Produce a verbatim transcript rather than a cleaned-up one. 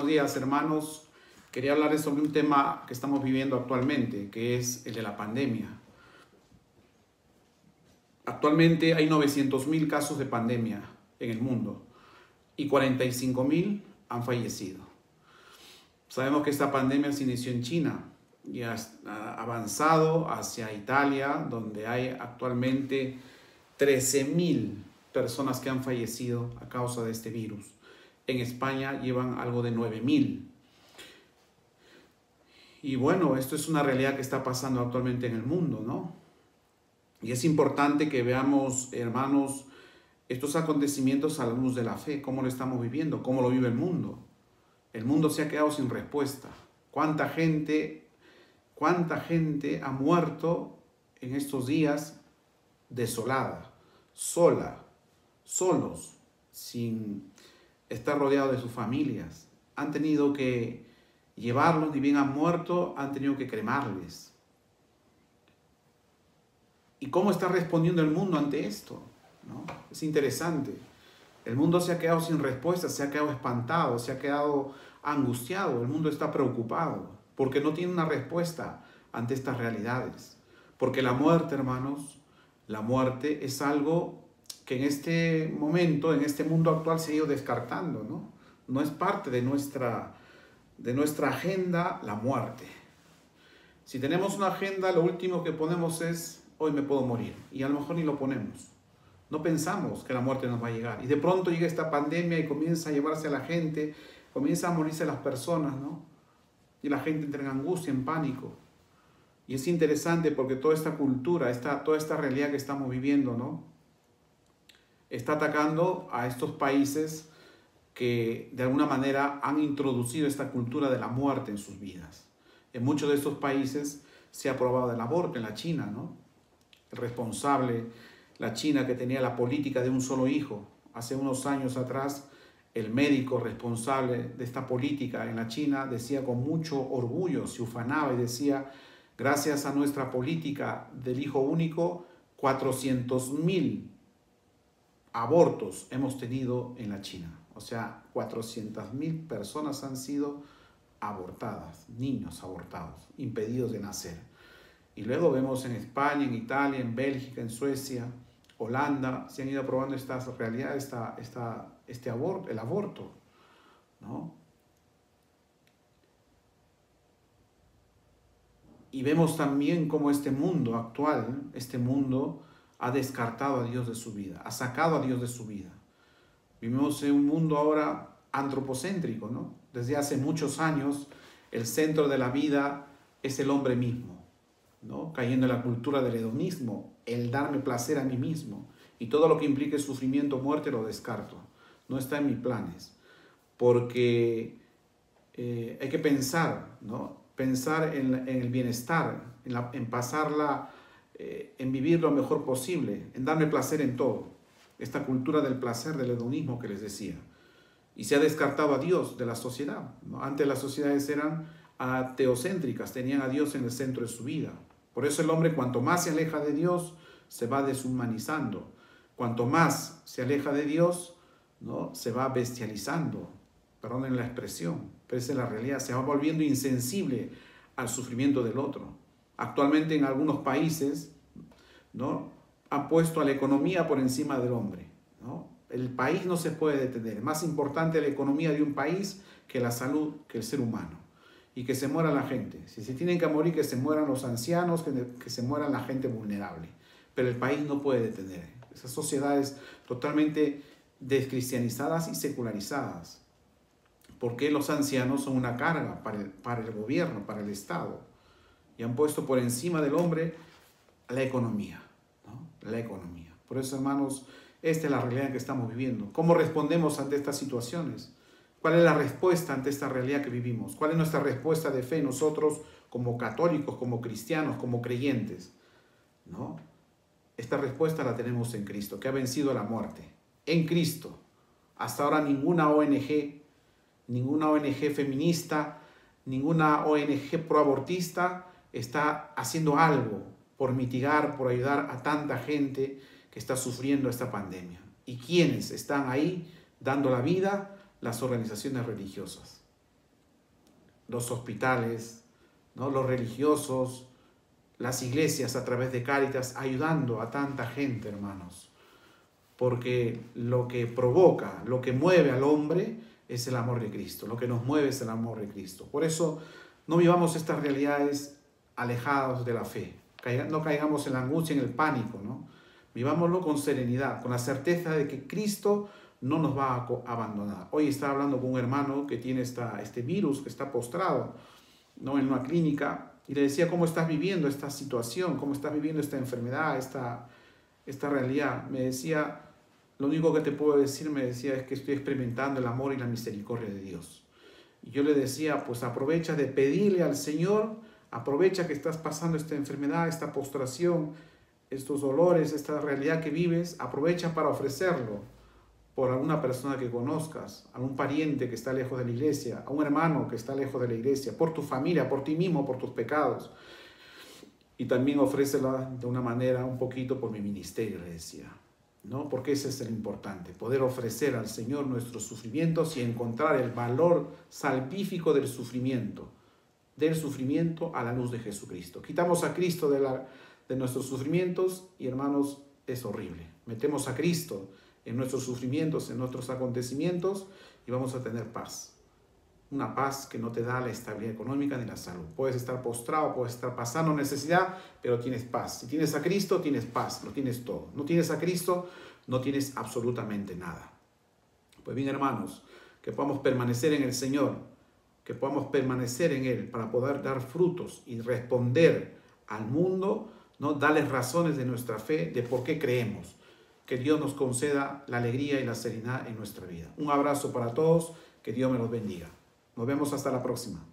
Buenos días, hermanos. Quería hablarles sobre un tema que estamos viviendo actualmente, que es el de la pandemia. Actualmente hay novecientos mil casos de pandemia en el mundo y cuarenta y cinco mil han fallecido. Sabemos que esta pandemia se inició en China y ha avanzado hacia Italia, donde hay actualmente trece mil personas que han fallecido a causa de este virus. En España llevan algo de nueve mil. Y bueno, esto es una realidad que está pasando actualmente en el mundo, ¿no? Y es importante que veamos, hermanos, estos acontecimientos a la luz de la fe, cómo lo estamos viviendo, cómo lo vive el mundo. El mundo se ha quedado sin respuesta. ¿Cuánta gente, cuánta gente ha muerto en estos días desolada, sola, solos, sin estar rodeados de sus familias? Han tenido que llevarlos, ni bien han muerto, han tenido que cremarles. ¿Y cómo está respondiendo el mundo ante esto? ¿No? Es interesante. El mundo se ha quedado sin respuesta, se ha quedado espantado, se ha quedado angustiado. El mundo está preocupado porque no tiene una respuesta ante estas realidades. Porque la muerte, hermanos, la muerte es algo que en este momento, en este mundo actual, se ha ido descartando, ¿no? No es parte de nuestra, de nuestra agenda la muerte. Si tenemos una agenda, lo último que ponemos es, hoy me puedo morir, y a lo mejor ni lo ponemos. No pensamos que la muerte nos va a llegar. Y de pronto llega esta pandemia y comienza a llevarse a la gente, comienza a morirse las personas, ¿no? Y la gente entra en angustia, en pánico. Y es interesante porque toda esta cultura, esta, toda esta realidad que estamos viviendo, ¿no? Está atacando a estos países que de alguna manera han introducido esta cultura de la muerte en sus vidas. En muchos de estos países se ha aprobado el aborto, en la China, ¿no? El responsable, la China que tenía la política de un solo hijo. Hace unos años atrás, el médico responsable de esta política en la China decía con mucho orgullo, se ufanaba y decía, gracias a nuestra política del hijo único, cuatrocientos mil abortos hemos tenido en la China. O sea, cuatrocientas mil personas han sido abortadas, niños abortados, impedidos de nacer. Y luego vemos en España, en Italia, en Bélgica, en Suecia, Holanda, se han ido aprobando estas realidades, esta, esta, este aborto, el aborto, ¿no? Y vemos también cómo este mundo actual, este mundo ha descartado a Dios de su vida, ha sacado a Dios de su vida. Vivimos en un mundo ahora antropocéntrico, ¿no? Desde hace muchos años el centro de la vida es el hombre mismo, ¿no? Cayendo en la cultura del hedonismo, el darme placer a mí mismo. Y todo lo que implique sufrimiento o muerte lo descarto. No está en mis planes. Porque eh, hay que pensar, ¿no? Pensar en, en el bienestar, en, la, en pasarla, eh, en vivir lo mejor posible, en darme placer en todo. Esta cultura del placer, del hedonismo que les decía. Y se ha descartado a Dios de la sociedad, ¿no? Antes las sociedades eran teocéntricas, tenían a Dios en el centro de su vida. Por eso el hombre, cuanto más se aleja de Dios, se va deshumanizando. Cuanto más se aleja de Dios, ¿no? Se va bestializando. Perdonen la expresión, pero esa es la realidad. Se va volviendo insensible al sufrimiento del otro. Actualmente en algunos países, ¿no? Han puesto a la economía por encima del hombre, ¿no? El país no se puede detener. Es más importante la economía de un país que la salud, que el ser humano. Y que se muera la gente. Si se tienen que morir, que se mueran los ancianos, que, que se mueran la gente vulnerable. Pero el país no puede detener. Esas sociedades totalmente descristianizadas y secularizadas. Porque los ancianos son una carga para el, para el gobierno, para el Estado. Y han puesto por encima del hombre la economía, ¿no? La economía. Por eso, hermanos, esta es la realidad que estamos viviendo. ¿Cómo respondemos ante estas situaciones? ¿Cuál es la respuesta ante esta realidad que vivimos? ¿Cuál es nuestra respuesta de fe nosotros como católicos, como cristianos, como creyentes? ¿No? Esta respuesta la tenemos en Cristo, que ha vencido la muerte. En Cristo. Hasta ahora ninguna O N G, ninguna O N G feminista, ninguna O N G proabortista está haciendo algo por mitigar, por ayudar a tanta gente que está sufriendo esta pandemia. ¿Y quiénes están ahí dando la vida? Las organizaciones religiosas. los hospitales, ¿no? Los religiosos, las iglesias a través de Cáritas, ayudando a tanta gente, hermanos. Porque lo que provoca, lo que mueve al hombre es el amor de Cristo. Lo que nos mueve es el amor de Cristo. Por eso no vivamos estas realidades alejados de la fe. No caigamos en la angustia, en el pánico, ¿no? Vivámoslo con serenidad, con la certeza de que Cristo no nos va a abandonar. Hoy estaba hablando con un hermano que tiene esta, este virus, que está postrado, ¿no? En una clínica, y le decía, ¿cómo estás viviendo esta situación? ¿Cómo estás viviendo esta enfermedad, esta, esta realidad? Me decía, lo único que te puedo decir, me decía, es que estoy experimentando el amor y la misericordia de Dios. Y yo le decía, pues aprovecha de pedirle al Señor, aprovecha que estás pasando esta enfermedad, esta postración, estos dolores, esta realidad que vives, aprovecha para ofrecerlo por alguna persona que conozcas, a un pariente que está lejos de la iglesia, a un hermano que está lejos de la iglesia, por tu familia, por ti mismo, por tus pecados. Y también ofrécela de una manera un poquito por mi ministerio, le decía, ¿no? Porque ese es el importante, poder ofrecer al Señor nuestros sufrimientos y encontrar el valor salvífico del sufrimiento, del sufrimiento a la luz de Jesucristo. Quitamos a Cristo de, la, de nuestros sufrimientos y, hermanos, es horrible. Metemos a Cristo en nuestros sufrimientos, en nuestros acontecimientos, y vamos a tener paz. Una paz que no te da la estabilidad económica ni la salud. Puedes estar postrado, puedes estar pasando necesidad, pero tienes paz. Si tienes a Cristo, tienes paz, lo tienes todo. No tienes a Cristo, no tienes absolutamente nada. Pues bien, hermanos, que podamos permanecer en el Señor, que podamos permanecer en Él para poder dar frutos y responder al mundo, ¿no? Darles razones de nuestra fe, de por qué creemos. Que Dios nos conceda la alegría y la serenidad en nuestra vida. Un abrazo para todos, que Dios me los bendiga. Nos vemos hasta la próxima.